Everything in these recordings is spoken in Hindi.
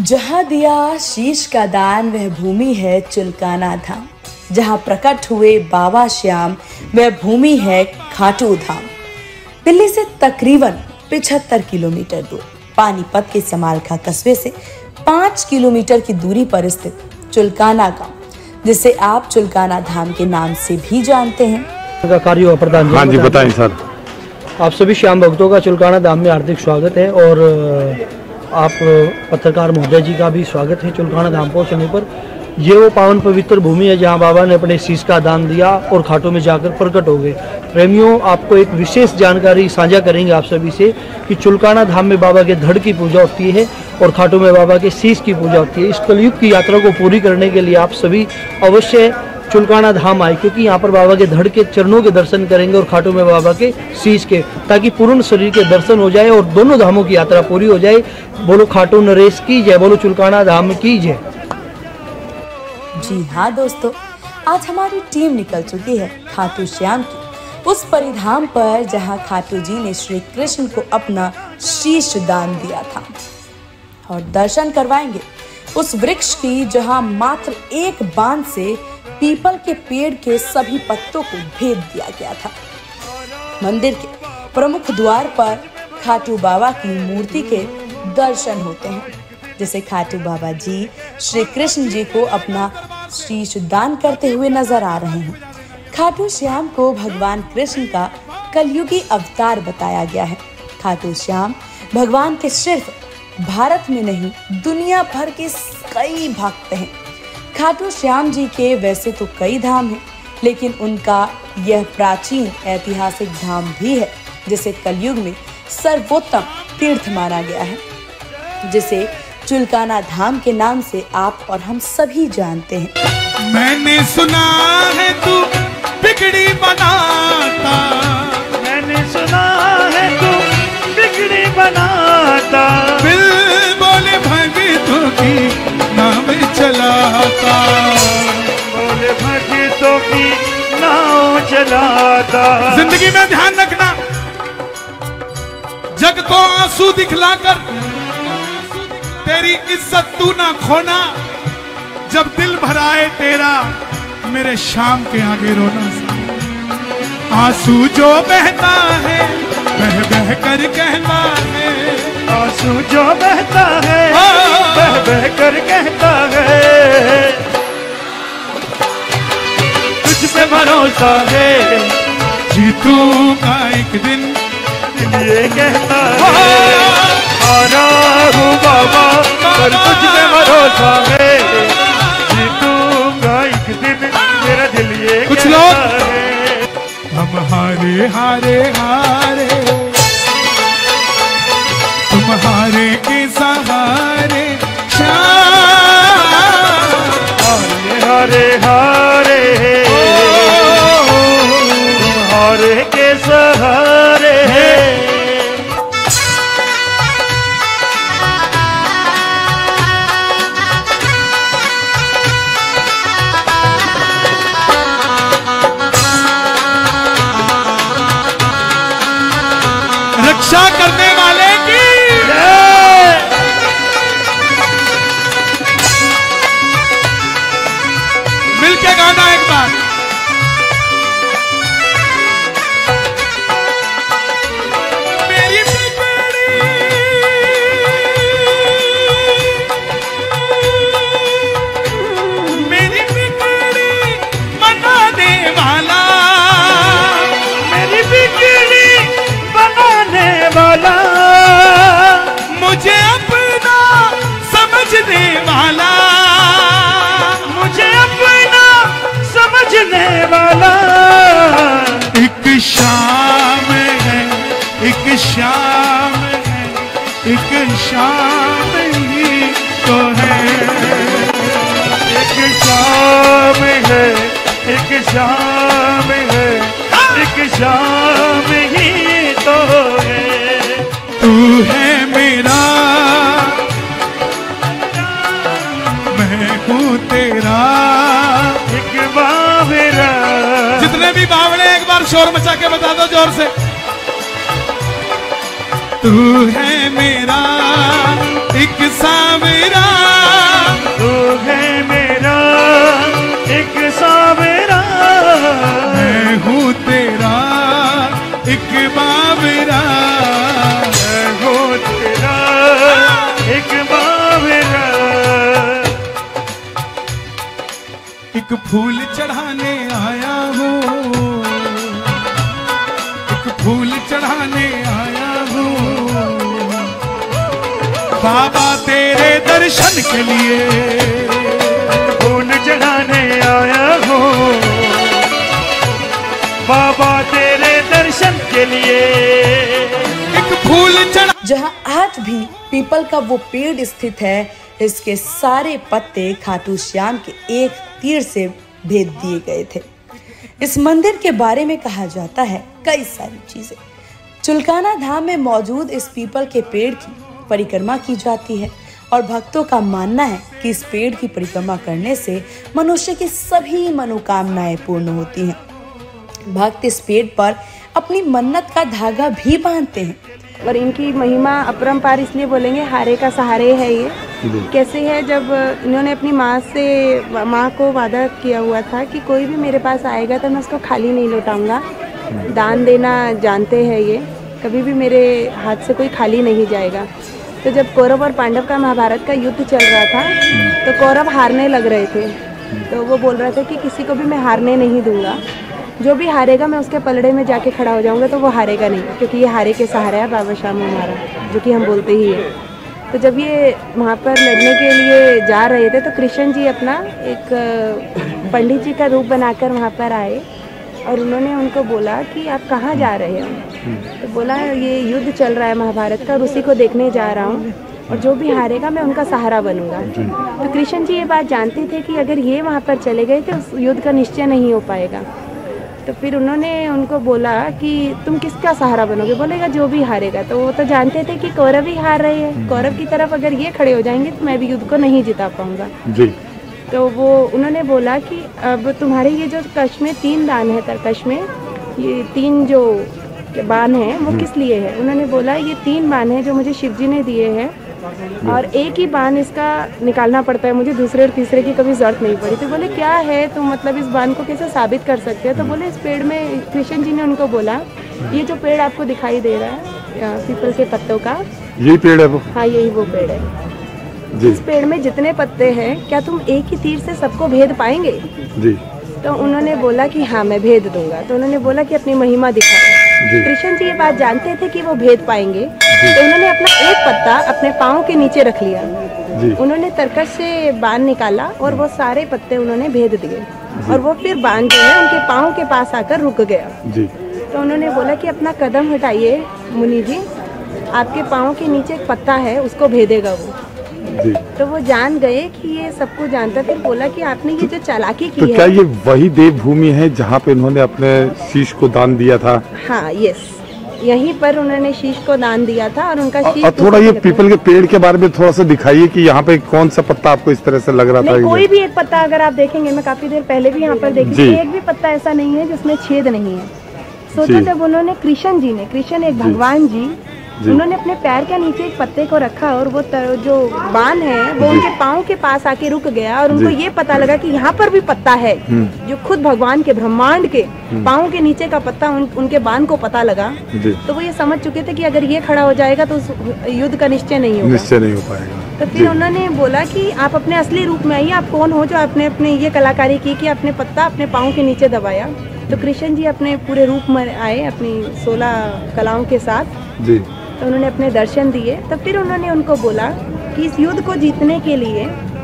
जहाँ दिया शीश का दान वह भूमि है चुलकाना धाम। जहाँ प्रकट हुए बाबा श्याम वह भूमि है खाटू धाम। दिल्ली से तकरीबन 75 किलोमीटर दूर पानीपत के समालखा कस्बे से 5 किलोमीटर की दूरी पर स्थित चुलकाना गांव, जिसे आप चुलकाना धाम के नाम से भी जानते हैं। कार्य प्रधान हाँ जी बताएं सर। आप सभी श्याम भक्तों का चुलकाना धाम में हार्दिक स्वागत है और आप पत्रकार महोदय जी का भी स्वागत है। चुलकाना धाम पहुंचने पर ये वो पावन पवित्र भूमि है जहां बाबा ने अपने शीश का दान दिया और खाटू में जाकर प्रकट हो गए। प्रेमियों, आपको एक विशेष जानकारी साझा करेंगे आप सभी से कि चुलकाना धाम में बाबा के धड़ की पूजा होती है और खाटू में बाबा के शीश की पूजा होती है। इस कलयुग की यात्रा को पूरी करने के लिए आप सभी अवश्य चुलकाना धाम आए, क्योंकि यहाँ पर बाबा के धड़ के चरणों के दर्शन करेंगे और खाटू में बाबा के शीश के, ताकि पूर्ण शरीर के दर्शन हो जाए और दोनों धामों की यात्रा पूरी हो जाए। बोलो खाटू नरेश की जय, बोलो चुलकाना धाम की जय। जी हाँ दोस्तों, आज हमारी टीम निकल चुकी है खाटू श्याम की उस परिधाम पर जहाँ खाटू जी ने श्री कृष्ण को अपना शीश दान दिया था, और दर्शन करवाएंगे उस वृक्ष की जहाँ मात्र एक बांध से पीपल के पेड़ के सभी पत्तों को भेद दिया गया था। मंदिर के प्रमुख द्वार पर खाटू बाबा की मूर्ति के दर्शन होते हैं, जिसे खाटू बाबा जी श्री कृष्ण जी को अपना शीश दान करते हुए नजर आ रहे हैं। खाटू श्याम को भगवान कृष्ण का कलयुगी अवतार बताया गया है। खाटू श्याम भगवान के सिर्फ भारत में नहीं दुनिया भर के कई भक्त हैं। खाटू श्याम जी के वैसे तो कई धाम हैं, लेकिन उनका यह प्राचीन ऐतिहासिक धाम भी है जिसे कलयुग में सर्वोत्तम तीर्थ माना गया है, जिसे चुलकाना धाम के नाम से आप और हम सभी जानते हैं। मैंने सुना है तू बिगड़ी बनाता, मैंने सुना है तू बिगड़ी बनाता, बिल बोले भगतों की नाव चलाता, बोले भगतों की नाव चलाता। जिंदगी में ध्यान रखना, जग को आंसू दिखलाकर तेरी इज्जत तू ना खोना। जब दिल भराए तेरा मेरे शाम के आगे रोना। आंसू जो बहता है बह बह कर कहता है, आंसू जो बहता है बह बह कर कहता है। तुझ पे भरोसा है जीतूंगा एक दिन, ये कहता है। आ रहा हूँ बाबा पर तुझ पे भरोसा है, जीतूंगा एक दिन, मेरा दिल ये कुछ कहता है। हम हारे हारे हारे, तुम हारे के सहारे श्याम, हारे हारे हारे, तुम हारे के सहारे। रक्षा करने वाले की मिलके गाना एक बार। मेरी बिगड़ी मेरी बिगड़ी बनाने वाला, मेरी बिगड़ी बनाने वाला, मुझे अपना समझने वाला, मुझे अपना समझने वाला। एक शाम है, एक शाम है, एक शाम ही तो है। एक शाम है, एक शाम है, एक शाम ही तो है। तू है मेरा, मैं हूँ तेरा। एक बावरा, जितने भी बावड़े एक बार शोर मचा के बता दो जोर से। तू है मेरा एक सावरा, तू है मेरा एक सावरा, मैं हूँ तेरा एक बावरा, मैं हूँ तेरा एक बावरा। एक फूल चढ़ाने आया हूँ, एक फूल चढ़ाने आया हूँ बाबा तेरे दर्शन के लिए, फूल चढ़ाने आया हूँ बाबा तेरे दर्शन के लिए। एक फूल चढ़ा। जहां आज भी पीपल का वो पेड़ स्थित है, इसके सारे पत्ते खाटू श्याम के एक तीर से भेद दिए गए थे। इस मंदिर के बारे में कहा जाता है कई सारी चीजें। चुलकाना धाम में मौजूद इस पीपल के पेड़ की परिक्रमा की जाती है और भक्तों का मानना है कि इस पेड़ की परिक्रमा करने से मनुष्य की सभी मनोकामनाएं पूर्ण होती हैं। भक्त इस पेड़ पर अपनी मन्नत का धागा भी बांधते हैं। और इनकी महिमा अपरंपार इसलिए बोलेंगे, हारे का सहारे है ये। कैसे है, जब इन्होंने अपनी माँ को वादा किया हुआ था कि कोई भी मेरे पास आएगा तो मैं उसको खाली नहीं लौटाऊंगा। दान देना जानते हैं ये, कभी भी मेरे हाथ से कोई खाली नहीं जाएगा। तो जब कौरव और पांडव का महाभारत का युद्ध चल रहा था तो कौरव हारने लग रहे थे, तो वो बोल रहे थे कि किसी को भी मैं हारने नहीं दूंगा, जो भी हारेगा मैं उसके पलड़े में जाके खड़ा हो जाऊंगा, तो वो हारेगा नहीं, क्योंकि ये हारे के सहारा है बाबा श्याम हमारा, जो कि हम बोलते ही है। तो जब ये वहाँ पर लड़ने के लिए जा रहे थे तो कृष्ण जी अपना एक पंडित जी का रूप बनाकर वहाँ पर आए और उन्होंने उनको बोला कि आप कहाँ जा रहे हो। तो बोला ये युद्ध चल रहा है महाभारत का और उसी को देखने जा रहा हूँ, और जो भी हारेगा मैं उनका सहारा बनूंगा। तो कृष्ण जी ये बात जानते थे कि अगर ये वहाँ पर चले गए तो उस युद्ध का निश्चय नहीं हो पाएगा। तो फिर उन्होंने उनको बोला कि तुम किसका सहारा बनोगे, बोलेगा जो भी हारेगा। तो वो तो जानते थे कि कौरव ही हार रहे हैं, कौरव की तरफ अगर ये खड़े हो जाएंगे तो मैं भी युद्ध को नहीं जिता पाऊंगा जी। तो वो उन्होंने बोला कि अब तुम्हारे ये जो कश में 3 दान है, तरकश में ये 3 जो बाण हैं वो किस लिए है। उन्होंने बोला ये 3 बाण हैं जो मुझे शिव जी ने दिए हैं और एक ही बाण इसका निकालना पड़ता है, मुझे दूसरे और तीसरे की कभी जरूरत नहीं पड़ी। तो बोले क्या है, तो मतलब इस बाण को कैसे साबित कर सकते हैं। तो बोले इस पेड़ में, कृष्ण जी ने उनको बोला ये जो पेड़ आपको दिखाई दे रहा है पीपल के पत्तों का, यही पेड़ है वो? हाँ यही वो पेड़ है जी। इस पेड़ में जितने पत्ते हैं क्या तुम एक ही तीर से सबको भेद पाएंगे जी। तो उन्होंने बोला कि हाँ मैं भेद दूंगा। तो उन्होंने बोला कि अपनी महिमा दिखाओ। कृष्ण जी ये बात जानते थे कि वो भेद पाएंगे, तो उन्होंने अपना एक पत्ता अपने पाँव के नीचे रख लिया जी। उन्होंने तरकश से बाण निकाला और वो सारे पत्ते उन्होंने भेद दिए और वो फिर बाण जो है उनके पाँव के पास आकर रुक गया जी। तो उन्होंने बोला कि अपना कदम हटाइए मुनि जी, आपके पाँव के नीचे एक पत्ता है उसको भेदेगा वो जी। तो वो जान गए कि ये सबको जानता। फिर बोला कि आपने ये जो चालाकी की तो है, क्या ये वही देवभूमि है जहाँ पे इन्होंने अपने शीश को दान दिया था? हाँ यस, यहीं पर उन्होंने शीश को दान दिया था और उनका शीश। थोड़ा ये पीपल के पेड़ के बारे में थोड़ा सा दिखाइए कि यहाँ पे कौन सा पत्ता आपको इस तरह से लग रहा था? कोई भी एक पत्ता अगर आप देखेंगे, मैं काफी देर पहले भी यहाँ पर देखी, एक भी पत्ता ऐसा नहीं है जिसमें छेद नहीं है। सोचो जब उन्होंने कृष्ण एक भगवान जी उन्होंने अपने पैर के नीचे एक पत्ते को रखा और वो जो बाण है वो उनके पाँव के पास आके रुक गया और उनको ये पता लगा कि यहाँ पर भी पत्ता है, जो खुद भगवान के ब्रह्मांड के पाँव के नीचे का पत्ता उनके बाण को पता लगा। तो वो ये समझ चुके थे कि अगर ये खड़ा हो जाएगा तो उस युद्ध का निश्चय नहीं हो पाएगा। तो फिर उन्होंने बोला कि आप अपने असली रूप में आइए, आप कौन हो जो आपने अपने ये कलाकारी की कि अपने पत्ता अपने पाँव के नीचे दबाया। तो कृष्ण जी अपने पूरे रूप में आए अपनी 16 कलाओं के साथ जी। तो उन्होंने अपने दर्शन दिए। तो फिर उन्होंने उनको बोला कि इस युद्ध को जीतने के लिए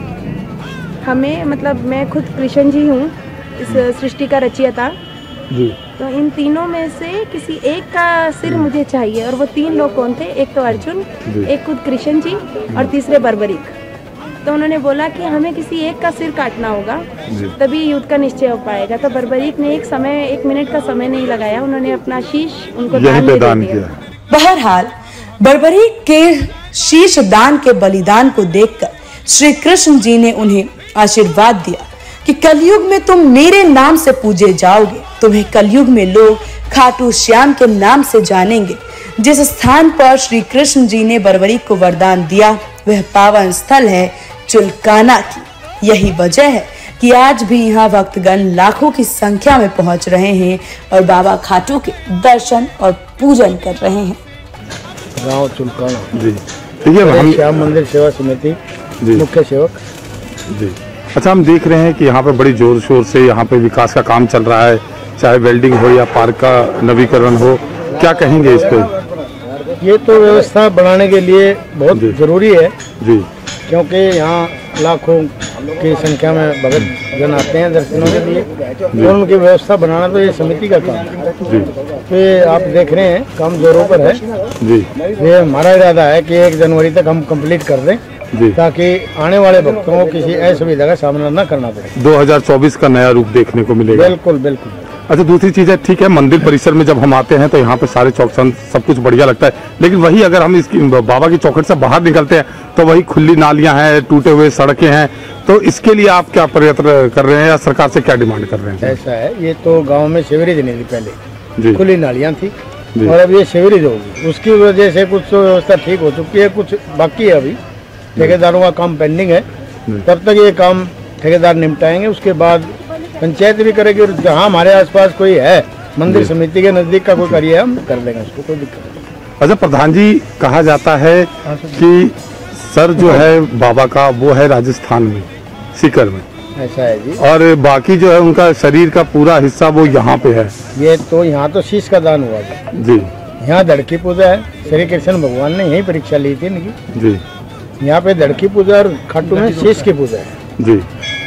हमें, मतलब मैं खुद कृष्ण जी हूँ इस सृष्टि का रचयिता जी। तो इन तीनों में से किसी एक का सिर मुझे चाहिए। और वो 3 लोग कौन थे, एक तो अर्जुन, एक खुद कृष्ण जी और तीसरे बर्बरीक। तो उन्होंने बोला कि हमें किसी एक का सिर काटना होगा तभी युद्ध का निश्चय हो पाएगा। तो बर्बरीक ने 1 मिनट का समय नहीं लगाया, उन्होंने अपना शीश उनको दान किया। बहरहाल बर्बरीक के शीश दान के बलिदान को देखकर श्री कृष्ण जी ने उन्हें आशीर्वाद दिया कि कलयुग में तुम मेरे नाम से पूजे जाओगे, तुम्हें कलयुग में लोग खाटू श्याम के नाम से जानेंगे। जिस स्थान पर श्री कृष्ण जी ने बर्बरीक को वरदान दिया वह पावन स्थल है चुलकाना की। यही वजह है कि आज भी यहाँ भक्तगण लाखों की संख्या में पहुंच रहे हैं और बाबा खाटू के दर्शन और पूजन कर रहे हैं। गांव चुलकाना जी, ठीक है। हम श्याम मंदिर सेवा समिति मुख्य सेवक जी। अच्छा, हम देख रहे हैं कि यहाँ पे बड़ी जोर शोर से यहाँ पे विकास का काम चल रहा है, चाहे वेल्डिंग हो या पार्क का नवीकरण हो, क्या कहेंगे इस पे? ये तो व्यवस्था बनाने के लिए बहुत जरूरी है जी, क्योंकि यहाँ लाखों की संख्या में भगत जन आते हैं दर्शनों के लिए, तो उनकी व्यवस्था बनाना तो ये समिति का काम है जी। तो ये आप देख रहे हैं काम जोरों पर है जी। ये हमारा इरादा है कि 1 जनवरी तक हम कंप्लीट कर दें जी, ताकि आने वाले भक्तों को किसी असुविधा का सामना न करना पड़े। 2024 का नया रूप देखने को मिलेगा। बिल्कुल बिल्कुल। अच्छा, दूसरी चीज है, ठीक है, मंदिर परिसर में जब हम आते हैं तो यहाँ पे सारे चौकसन सब कुछ बढ़िया लगता है, लेकिन वही अगर हम इसकी बाबा की चौखट से बाहर निकलते हैं तो वही खुली नालियां हैं, टूटे हुए सड़कें हैं, तो इसके लिए आप क्या प्रयत्न कर रहे हैं या सरकार से क्या डिमांड कर रहे हैं? ऐसा है, ये तो गाँव में सीवरेज नहीं थी पहले जी, खुली नालियाँ थी जी। और अब ये सीवरेज होगी, उसकी वजह से कुछ व्यवस्था ठीक हो चुकी है, कुछ बाकी है। अभी ठेकेदारों का काम पेंडिंग है, तब तक ये काम ठेकेदार निपटाएंगे, उसके बाद पंचायत भी करेगी और जहाँ हमारे आसपास कोई है मंदिर समिति के नजदीक का कोई करिए हम कर देंगे, उसको कोई दिक्कत नहीं। अच्छा प्रधान जी, कहा जाता है कि सर जो है बाबा का वो है राजस्थान में सीकर में, ऐसा है जी। और बाकी जो है उनका शरीर का पूरा हिस्सा वो यहाँ पे है। ये तो यहाँ तो शीश का दान हुआ जी, यहाँ धड़ की पूजा है, श्री कृष्ण भगवान ने यही परीक्षा ली थी इनकी। जी यहाँ पे धड़ की पूजा और खाटू में शीश की पूजा है जी।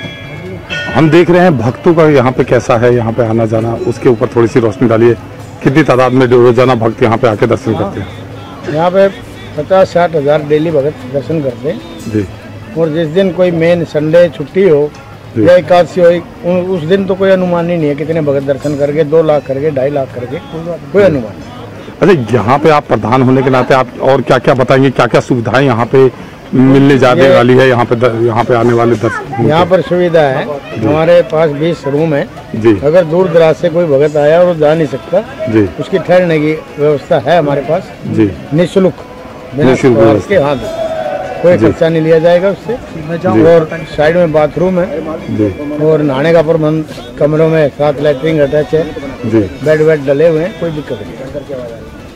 हम देख रहे हैं भक्तों का यहाँ पे कैसा है, यहाँ पे आना जाना, उसके ऊपर थोड़ी सी रोशनी डालिए। कितनी तादाद में रोजाना भक्त यहाँ पे आके दर्शन करते हैं? यहाँ पे 50-60 हज़ार डेली भगत दर्शन करते हैं जी। और जिस दिन कोई मेन संडे छुट्टी हो या एकादशी हो, उस दिन तो कोई अनुमान ही नहीं है कितने भगत दर्शन करके, 2 लाख करके, 2.5 लाख करके, कोई अनुमान नहीं। अच्छा, यहाँ पे आप प्रधान होने के नाते आप और क्या क्या बताएंगे, क्या क्या सुविधाएं यहाँ पे मिलने जाने वाली है यहाँ पे आने वाले दर्शक? यहाँ पर सुविधा है, हमारे पास 20 रूम है जी। अगर दूर दराज से कोई भगत आया और वो जा नहीं सकता जी, उसकी ठहरने की व्यवस्था है हमारे पास जी, निःशुल्क, निःशुल्क के हाँ कोई खर्चा नहीं लिया जाएगा उससे। और साइड में बाथरूम है जी, और नहाने का प्रबंध, कमरों में 7 लैट्रिन अटैच है जी, बेड वेड डले हुए हैं, कोई दिक्कत नहीं।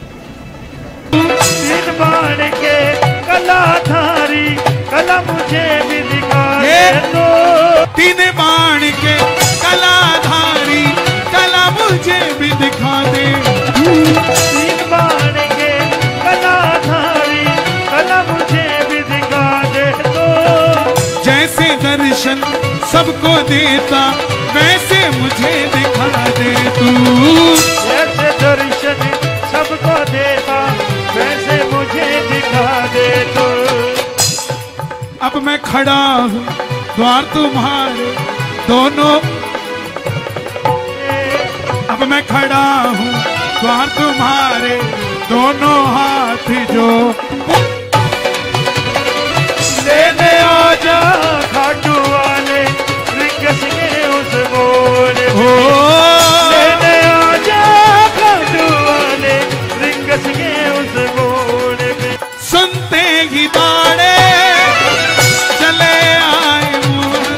कलाधारी कला मुझे भी दिखा दे दो, 3 बाण के कलाधारी कला मुझे भी दिखा दे। 3 बाण के कलाधारी कला मुझे भी दिखा दे दो। जैसे दर्शन सबको देता वैसे मुझे दिखा दे तू। जैसे दर्शन सबको देता वैसे मुझे दिखा दे तू। अब मैं खड़ा हूँ द्वार तुम्हारे दोनों, अब मैं खड़ा हूँ द्वार तुम्हारे दोनों हाथ जो लेने आजा खाटू वाले रिंगस के उस बोले हो। लेने आजा खाटू वाले रिंगस के उस बोले में। सुनते ही बाड़े चले आए मोहन,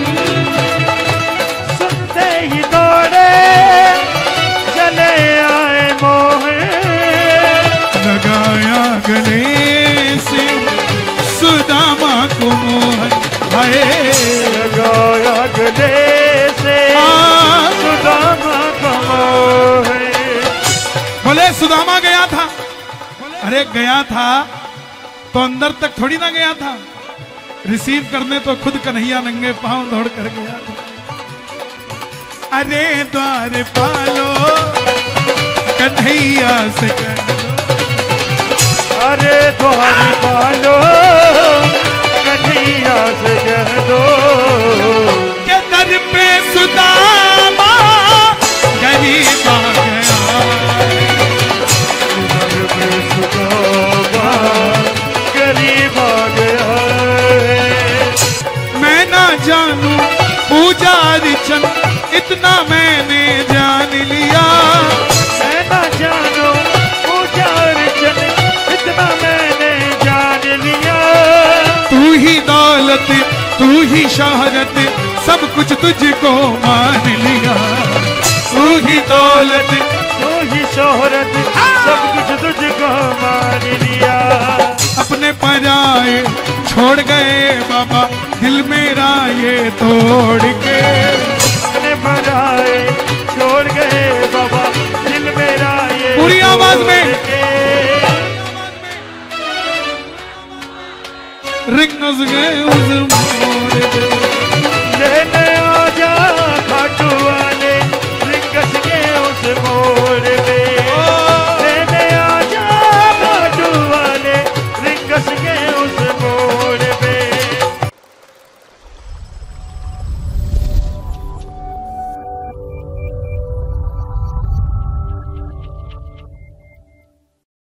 सुनते ही दौड़े चले आए मोहन। लगाया गले से सुदामा को मोहन, हाय लगाया गले से सुदामा को मोहन। बोले सुदामा गया था, अरे गया था तो अंदर तक थोड़ी ना गया था, रिसीव करने तो खुद कन्हैया नंगे पांव दौड़ कर गया था। अरे द्वार पालो कन्हैया से कह दो, अरे द्वार पालो कन्हैया से कह दो के दर पे सुदामा गरीब आ गया। दर पे सुदामा गरीब आ गया। मैं ना जानू पूजा अर्चन इतना मैंने जान लिया। मैं ना जानो पूजा अर्चन इतना मैंने जान लिया। तू ही दौलत, तू ही शोहरत, सब कुछ तुझको मान लिया। तू ही दौलत, तू ही शोहरत, सब कुछ तुझको मान लिया। अपने पराए छोड़ गए बाबा, दिल मेरा ये तोड़ के। अपने पराए छोड़ गए बाबा, दिल मेरा ये पूरी आवाज में रिंग गए